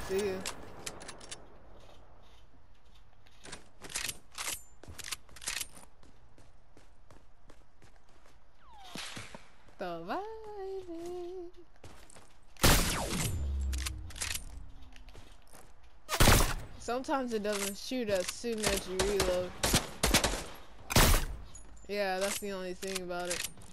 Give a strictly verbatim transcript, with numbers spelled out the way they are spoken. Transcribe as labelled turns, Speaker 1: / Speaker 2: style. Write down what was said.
Speaker 1: See you. Surviving. Sometimes it doesn't shoot as soon as you reload. Yeah, that's the only thing about it.